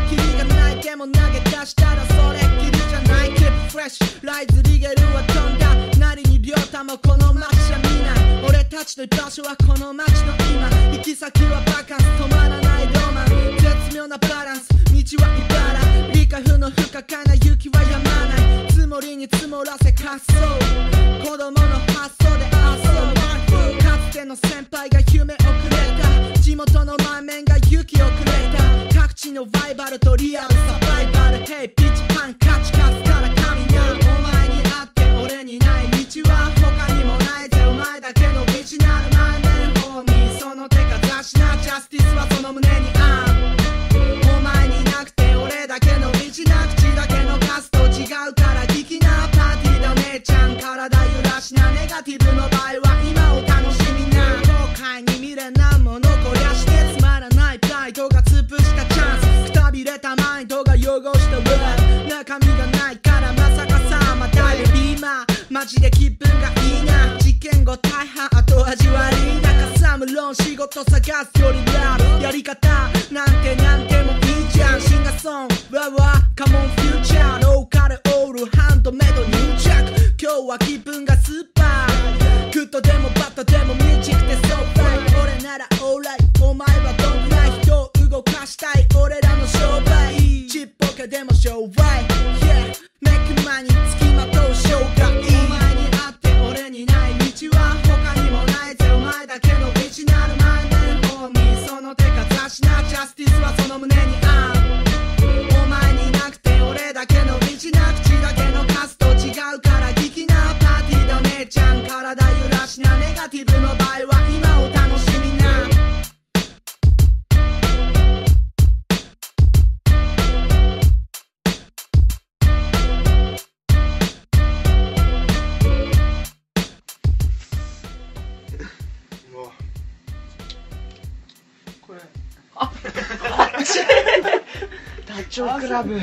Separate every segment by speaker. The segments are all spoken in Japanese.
Speaker 1: キリがないでも投げ出したらそれっきりじゃない。 Keep fresh ライズリゲルは飛んだなりに亮太もこの街じゃ見ない。俺たちの居場所はこの街の今。行き先はバカンス止まらないロマン。絶妙なバランス道は茨。理解不能不可解な雪は止まない。積もりに積もらせ滑走。子供の発想で遊ぶ。かつての先輩が夢をくれた。地元の前面が勇気をくれた。各地のバイバルとリアルサバイバル。Hey ピッチパンカチカスから神なる。お前にあって俺にない道は他にもないぜ。お前だけの道なる前面ホーミー。その手かざしなジャスティスはその胸にある。お前になくて俺だけの道な口だけのカスと違うから聞きな。パーティーだ姉ちゃん体揺らしな。ネガティブの場合は今を楽しみな。後悔に未練なものこりゃしてつまらないプライドが潰したチャンス。くたびれたマインドが汚したルール。中身がないからまさかさまたいるビーマー。マジで気分がいいな。事件後大半後味悪いな。かさむ論仕事探すよりラブ。やり方なんてもいいじゃん。シンガーソングワワカモンフューチャー。ローカルオールハンドメイド入着。今日は気分がスーパー。グッドでもバッドでもミュージックでソーライ。俺ならオーライお前はどんぐらい。人を動かしたい俺らの商売。ちっぽけでも商売 Yeah メイクマニーつきまとう生涯。お前にあって俺にない道は他にもないぜ。お前だけの道なる前面ホーミー。その手かざしなジャスティスはその胸にある。お前になくて俺だけの道な口だけのカスと違うから聞きな。パーティーだ姉ちゃん体揺らしな。ネガティブの場合は今を楽しみな。
Speaker 2: ダチョウ倶楽部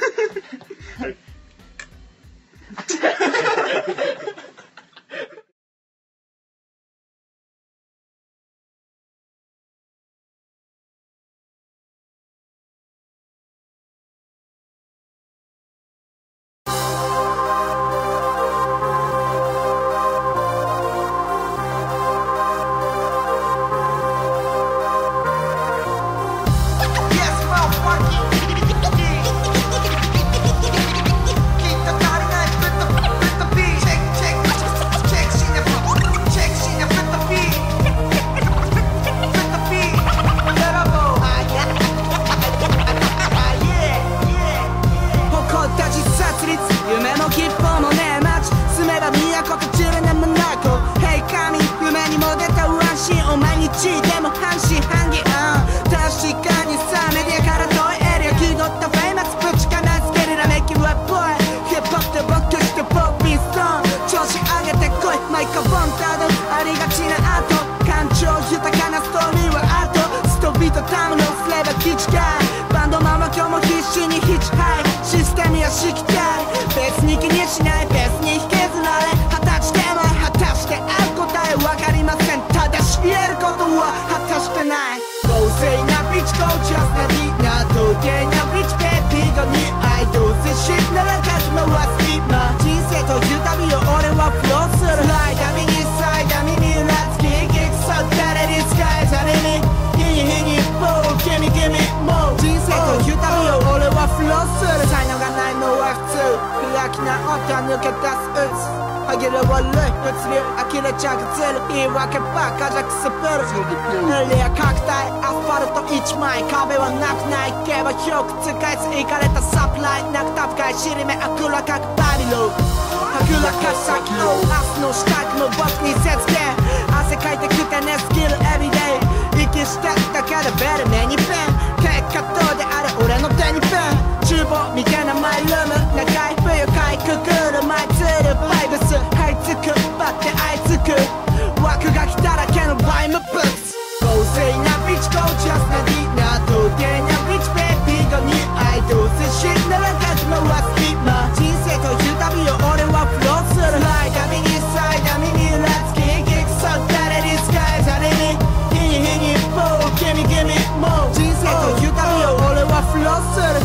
Speaker 2: 抜け出すうつ歯切れ悪い物流呆れちゃくずる言い訳ばっかじゃくすぶるエリア拡大アスファルト1枚壁はなくないけばよく使い継がれたサプライなくた深い尻目あくらかくバリローはぐらかし先を明日の支度も僕に接付汗かいてくてねスキルエビデイ息してだけでベル目にペン結果どうであれ俺の手にペン厨房みたいなマイルーム長い冬かいくぐるマイツールバイブス這いつくばってあいつく枠がきだらけのバイムブックス公正なビッチゴージャスなディナー童貞なビッチベイビーが似合いどうせ死んだら始まはスキッマ人生という旅を俺はフローするライダミニサイダミニラツキーキックソッ誰に使えざれに日に日にボーギミギミもう人生という旅を俺はフローする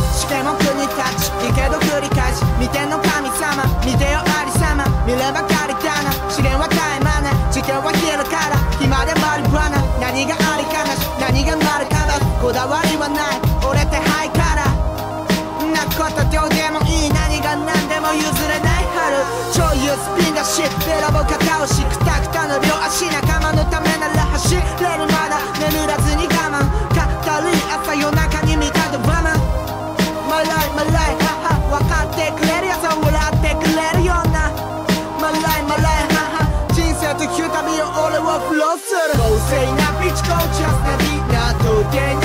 Speaker 1: 倒しくたくたの両足仲間のためなら走れるまだ眠らずに我慢語り朝夜中に見たドラマ My life my life 分かってくれるやつは笑ってくれるような My life my life 人生という旅を俺はフローする公正なビーチゴージャスなディナー時計